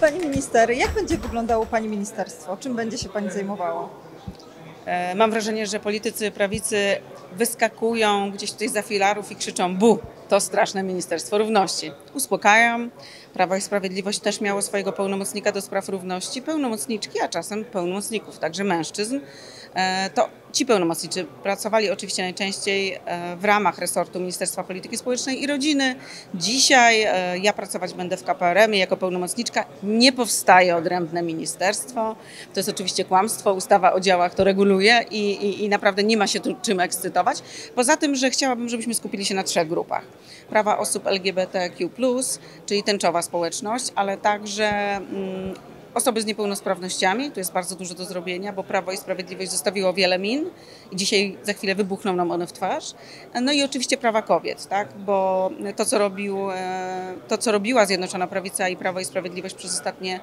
Pani minister, jak będzie wyglądało Pani ministerstwo? Czym będzie się Pani zajmowała? Mam wrażenie, że politycy prawicy wyskakują gdzieś tutaj za filarów i krzyczą: bu, to straszne Ministerstwo Równości. Uspokajam, Prawo i Sprawiedliwość też miało swojego pełnomocnika do spraw równości, pełnomocniczki, a czasem pełnomocników, także mężczyzn. To ci pełnomocnicy pracowali oczywiście najczęściej w ramach resortu Ministerstwa Polityki Społecznej i Rodziny. Dzisiaj ja pracować będę w KPRM-ie jako pełnomocniczka. Nie powstaje odrębne ministerstwo. To jest oczywiście kłamstwo. Ustawa o działach to reguluje i naprawdę nie ma się tu czym ekscytować. Poza tym, że chciałabym, żebyśmy skupili się na 3 grupach. Prawa osób LGBTQ+, czyli tęczowa społeczność, ale także osoby z niepełnosprawnościami, tu jest bardzo dużo do zrobienia, bo Prawo i Sprawiedliwość zostawiło wiele min i dzisiaj za chwilę wybuchną nam one w twarz. No i oczywiście prawa kobiet, tak? Bo to, co robiła Zjednoczona Prawica i Prawo i Sprawiedliwość przez ostatnie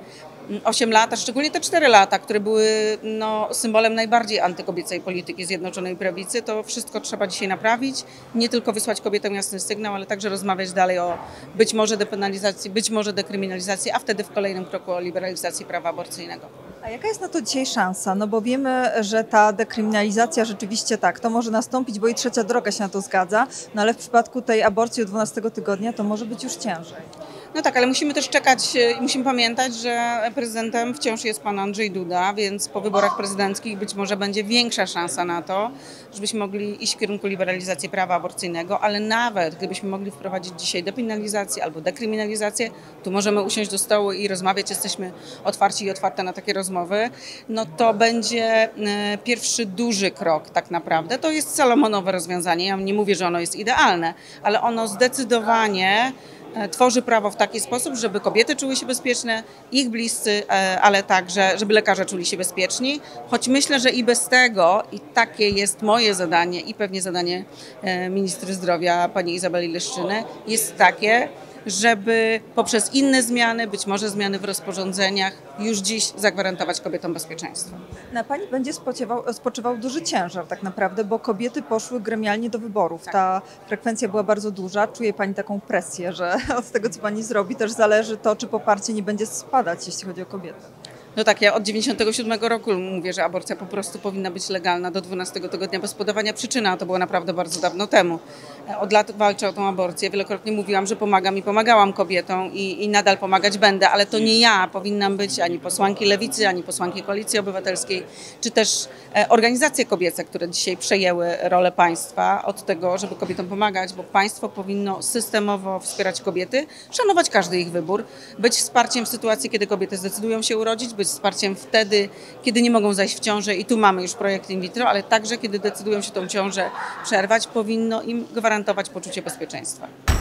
8 lat, a szczególnie te 4 lata, które były symbolem najbardziej antykobiecej polityki Zjednoczonej Prawicy, to wszystko trzeba dzisiaj naprawić. Nie tylko wysłać kobietom jasny sygnał, ale także rozmawiać dalej o być może depenalizacji, być może dekryminalizacji, a wtedy w kolejnym kroku o liberalizacji prawa aborcyjnego. A jaka jest na to dzisiaj szansa? No bo wiemy, że ta dekryminalizacja rzeczywiście tak, to może nastąpić, bo i trzecia droga się na to zgadza, no ale w przypadku tej aborcji od 12 tygodnia to może być już ciężej. No tak, ale musimy też czekać i musimy pamiętać, że prezydentem wciąż jest pan Andrzej Duda, więc po wyborach prezydenckich być może będzie większa szansa na to, żebyśmy mogli iść w kierunku liberalizacji prawa aborcyjnego, ale nawet gdybyśmy mogli wprowadzić dzisiaj depinalizację albo dekryminalizację, tu możemy usiąść do stołu i rozmawiać, jesteśmy otwarci i otwarte na takie rozmowy, no to będzie pierwszy duży krok tak naprawdę. To jest salomonowe rozwiązanie, ja nie mówię, że ono jest idealne, ale ono zdecydowanie tworzy prawo w taki sposób, żeby kobiety czuły się bezpieczne, ich bliscy, ale także, żeby lekarze czuli się bezpieczni. Choć myślę, że i bez tego, i takie jest moje zadanie i pewnie zadanie ministry zdrowia pani Izabeli Leszczyny, jest takie, żeby poprzez inne zmiany, być może zmiany w rozporządzeniach, już dziś zagwarantować kobietom bezpieczeństwo. Na Pani będzie spoczywał duży ciężar tak naprawdę, bo kobiety poszły gremialnie do wyborów. Ta frekwencja była bardzo duża. Czuje Pani taką presję, że od tego, co Pani zrobi, też zależy to, czy poparcie nie będzie spadać, jeśli chodzi o kobiety. No tak, ja od 1997 roku mówię, że aborcja po prostu powinna być legalna do 12 tygodnia bez podawania przyczyny, a to było naprawdę bardzo dawno temu. Od lat walczę o tą aborcję, wielokrotnie mówiłam, że pomagam i pomagałam kobietom i nadal pomagać będę, ale to nie ja powinnam być ani posłanki Lewicy, ani posłanki Koalicji Obywatelskiej, czy też organizacje kobiece, które dzisiaj przejęły rolę państwa od tego, żeby kobietom pomagać, bo państwo powinno systemowo wspierać kobiety, szanować każdy ich wybór, być wsparciem w sytuacji, kiedy kobiety zdecydują się urodzić, być wsparciem wtedy, kiedy nie mogą zajść w ciążę i tu mamy już projekt in vitro, ale także kiedy decydują się tą ciążę przerwać, powinno im gwarantować poczucie bezpieczeństwa.